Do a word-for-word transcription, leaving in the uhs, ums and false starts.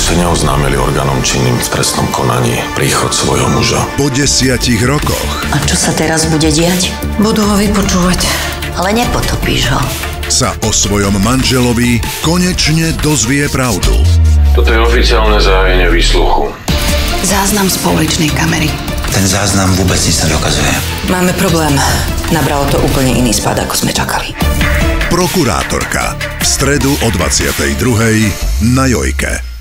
ste neoznámili orgánom činným v trestnom konaní príchod svojho muža. Po desiatich rokoch. A čo sa teraz bude diať? Budú ho vypočúvať. Ale nepotopíš ho. Sa o svojom manželovi konečne dozvie pravdu. Toto je oficiálne zahájenie výsluchu. Záznam z pouličnej kamery. Ten záznam vôbec nič nedokazuje. Máme problém. Nabralo to úplne iný spád, ako sme čakali. Prokurátorka. V stredu o dvadsiatej druhej na Jojke.